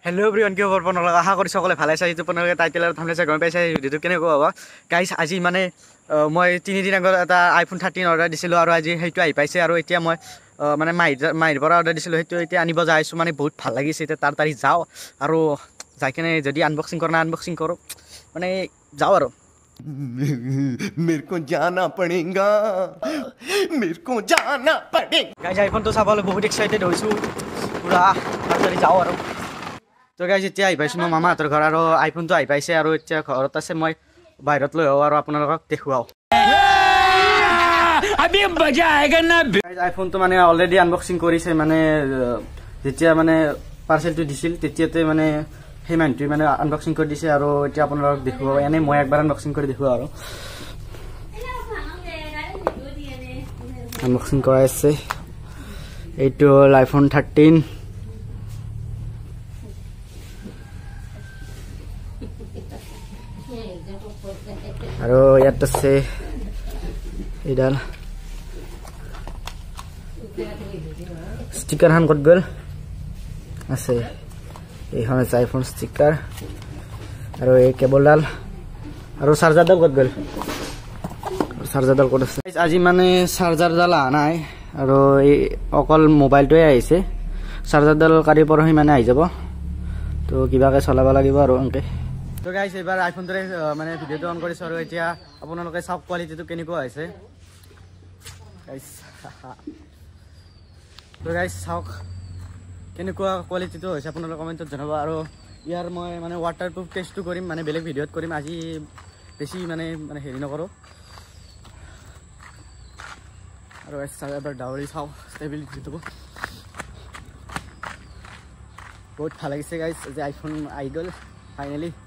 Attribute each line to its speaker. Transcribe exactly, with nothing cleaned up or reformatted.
Speaker 1: Hello' everyone, কি খবৰ? আপোনালোক আশা কৰিছোঁ সকলোৱে ভালে আছে। যিটো আপোনালোকে টাইটেল আৰু থাম্বনেল চাই গম পাইছে ভিডিঅ'টো কেনেকুৱা হ'ব। গাইজ, আজি মানে মই তিনিদিন আগত এটা আইফোন থাৰ্টিন অৰ্ডাৰ দিছিলোঁ আৰু আজি সেইটো আহি পাইছে। আৰু এতিয়া মই মানে মাহিৰ মাহিৰ পৰা অৰ্ডাৰ দিছিলোঁ, সেইটো এতিয়া আনিব যাই আছোঁ। মানে বহুত ভাল লাগিছে। এতিয়া তাৰ তাৰিখ যাওঁ আৰু যাই কিনে যদি আনবক্সিং কৰা নাই আনবক্সিং কৰোঁ, মানে যাওঁ আৰু
Speaker 2: मेरे को जाना पड़ेगा मेरे को जाना पड़ेगा।
Speaker 1: গাইজ, আইফোনটো চাবলৈ বহুত এক্সাইটেড হৈছোঁ পুৰা। তাড়াতাড়ি যাওঁ আৰু তো গাইজ, এতিয়া আহি পাইছোঁ মই মামাহঁতৰ ঘৰ আৰু আইফোনটো আহি পাইছে আৰু এতিয়া ঘৰত আছে। মই বাহিৰত লৈ আহোঁ আৰু আপোনালোকক দেখুৱাওঁ। আইফোনটো মানে অলৰেডি আনবক্সিং কৰিছে। মানে যেতিয়া মানে পাৰ্চেলটো দিছিল তেতিয়াতে মানে সেই মানুহটোৱে মানে আনবক্সিং কৰি দিছে আৰু এতিয়া আপোনালোকক দেখুৱাওঁ। এনেই মই একবাৰ আনবক্সিং কৰি দেখুৱাওঁ আৰু আনবক্সিং কৰাই আছে। এইটো হ'ল আইফোন থাৰ্টিন। আৰু ইয়াত আছে এইডাল ষ্টিকাৰখন ক'ত গ'ল? আছে, এইখন আছে আইফোন ষ্টিকাৰ। আৰু এই কেবলডাল আৰু চাৰ্জাৰডাল ক'ত গ'ল? চাৰ্জাৰডাল ক'ত আছে? আজি মানে চাৰ্জাৰডাল অহা নাই আৰু এই অকল মোবাইলটোৱে আহিছে। চাৰ্জাৰডাল কালি পৰহি মানে আহি যাব। তো কিবাকৈ চলাব লাগিব আৰু এনেকৈ। তো গাইজ, এইবাৰ আইফোনটোৰে মানে ভিডিঅ'টো অন কৰিছোঁ আৰু এতিয়া আপোনালোকে চাওক কোৱালিটিটো কেনেকুৱা হৈছে। গাইজ তো গাইজ চাওক কেনেকুৱা কোৱালিটিটো হৈছে, আপোনালোকে কমেণ্টত জনাব। আৰু ইয়াৰ মই মানে ৱাটাৰপ্ৰুফ টেষ্টটো কৰিম, মানে বেলেগ ভিডিঅ'ত কৰিম। আজি বেছি মানে মানে হেৰি নকৰোঁ। আৰু এবাৰ ডাউৰি চাওঁ ষ্টেবিলিটিটো। বহুত ভাল লাগিছে গাইজ, যে আইফোন আহি গ'ল ফাইনেলি।